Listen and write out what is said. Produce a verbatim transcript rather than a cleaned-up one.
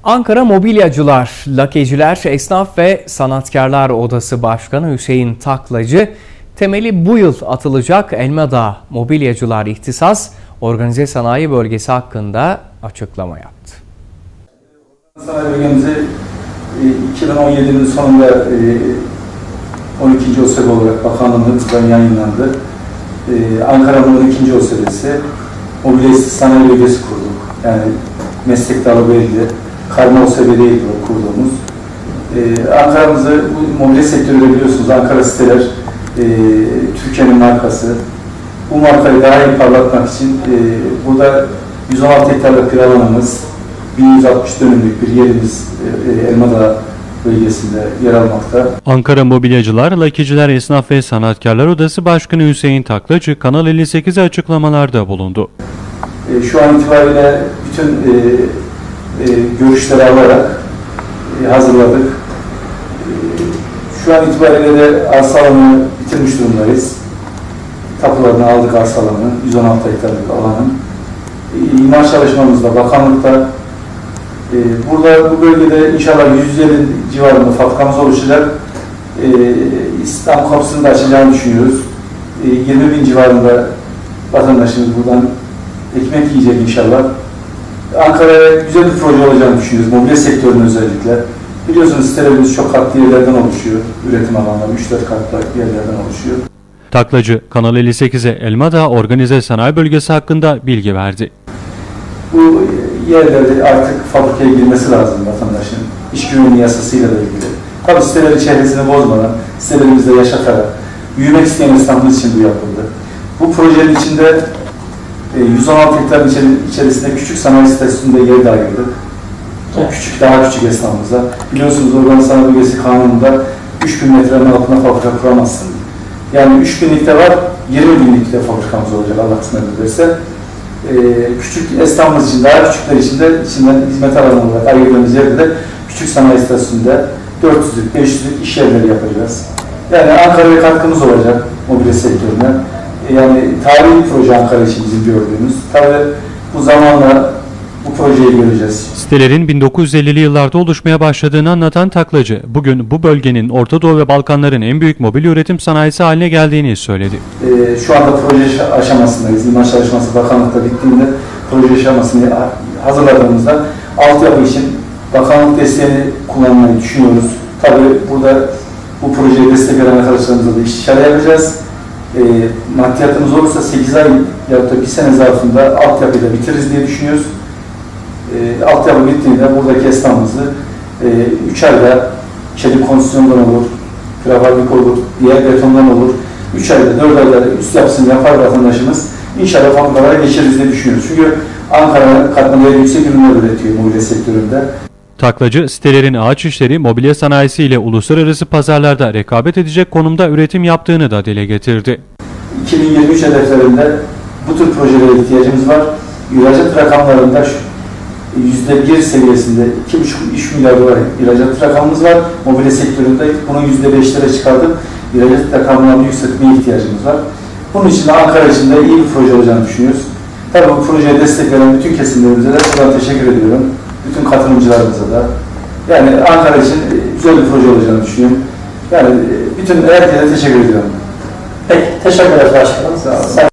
Ankara Mobilyacılar, Lakeciler, Esnaf ve Sanatkarlar Odası Başkanı Hüseyin Taklacı, temeli bu yıl atılacak Elmadağ Mobilyacılar İhtisas Organize Sanayi Bölgesi hakkında açıklama yaptı. Sanayi bölgemizi iki bin on yedinin sonunda on ikinci OSEB olarak bakanlığımızdan yayınlandı. Ankara'nın on ikinci OSEB'si Mobilya Sanayi Bölgesi kurduk. Yani meslek dalı belli. Karma OSEB değil o kurduğumuz. Ankara'mızı bu mobilya sektöründe biliyorsunuz Ankara siteler e, Türkiye'nin markası. Bu markayı daha iyi parlatmak için e, burada yüz on altı hektarlık bir alanımız, bin yüz altmış dönümlük bir yerimiz e, Elmadağ bölgesinde yer almakta. Ankara Mobilyacılar, Lakeciler, Esnaf ve Sanatkarlar Odası Başkanı Hüseyin Taklacı, Kanal elli sekize açıklamalarda bulundu. E, şu an itibariyle bütün e, e, görüşleri alarak e, hazırladık. E, şu an itibariyle de arsa alanını bitirmiş durumdayız. Tapularını aldık arsa alanını, yüz on altı hektarlık alanın. E, imar çalışmamızda, bakanlıkta, e, burada bu bölgede inşallah yüz elli civarında fabrikamız oluşacak. E, İstanbul kapısını da açacağını düşünüyoruz. E, yirmi bin civarında vatandaşımız buradan ekmek yiyecek inşallah. Ankara'ya güzel bir proje olacağını düşünüyoruz, mobilya sektörünün özellikle. Biliyorsunuz sitelerimiz çok katlı yerlerden oluşuyor, üretim alanları üç dört katlı yerlerden oluşuyor. Taklacı, Kanal elli sekize Elmadağ Organize Sanayi Bölgesi hakkında bilgi verdi. Bu yerlerde artık fabrikaya girmesi lazım vatandaşın, iş güvenliği yasasıyla da ilgili. Tabii sitelerin çevresini bozmadan, sitelerimizde yaşatarak, büyümek isteyen esnafımız için bu yapıldı. Bu projenin içinde yüz on altı hektarın içerisinde küçük sanayi sitesinde yer de ayırdık. O küçük, daha küçük esnafımıza. Biliyorsunuz Organize Sanayi Bölgesi kanununda üç bin metrenin altına fabrika kuramazsın. Yani üç binlikte var, yirmi binlikte fabrikamız olacak Allah kısmet ederse. Ee, küçük esnafımız için, daha küçükler için de içinden hizmet alanı olarak ayırdığımız yerde de küçük sanayi sitesinde dört yüzlük, beş yüzlük iş yerleri yapacağız. Yani Ankara'ya katkımız olacak mobilya sektörüne. Yani tarihi bir proje Ankara için bizim gördüğümüz. Tabii bu zamanla bu projeyi göreceğiz. Sitelerin bin dokuz yüz ellili yıllarda oluşmaya başladığını anlatan Taklacı, bugün bu bölgenin Orta Doğu ve Balkanların en büyük mobilya üretim sanayisi haline geldiğini söyledi. Ee, şu anda proje aşamasındayız. İmar çalışması bakanlıkta bittiğinde proje aşamasını hazırladığımızda altyapı için bakanlık desteğini kullanmayı düşünüyoruz. Tabii burada bu projeye destek veren arkadaşlarımızla da istişare yapacağız. E, maddiyatımız olursa sekiz ay ya da bir sene zarfında altyapıyla bitiririz diye düşünüyoruz. E, altyapı bittiğinde buradaki esnafımızı üç e, ayda çelik konstrüksiyondan olur, prefabrik olur, diğer betondan olur. üç ayda, dört ayda üst yapısını yapar vatandaşımız. İnşallah fabrikalara geçeriz diye düşünüyoruz. Çünkü Ankara katma değeri yüksek ürünler üretiyor mobilya sektöründe. Taklacı, sitelerin ağaç işleri, mobilya sanayisi ile uluslararası pazarlarda rekabet edecek konumda üretim yaptığını da dile getirdi. iki bin yirmi üç hedeflerinde bu tür projelere ihtiyacımız var. İhracat rakamlarında yüzde bir seviyesinde iki buçuk üç milyar dolar ihracat rakamımız var. Mobilya sektöründe bunu yüzde beşlere çıkardıp ihracat rakamlarını yükseltmeye ihtiyacımız var. Bunun için de Ankara için de iyi bir proje olacağını düşünüyoruz. Tabii bu projeye destek veren bütün kesimlerimize de buradan teşekkür ediyorum. Bütün katılımcılarımıza da. Yani Ankara için güzel bir proje olacağını düşünüyorum. Yani bütün herkese teşekkür ediyorum. Peki, teşekkür ederiz başkanım. Sağ olun.